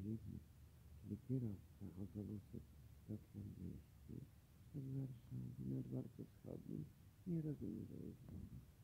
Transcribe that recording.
przewodnik, czyli kierowca autobusu Tokio-Miejski od Warszawy nad Dworcem Wschodnim, nie rozumie, że jest woda.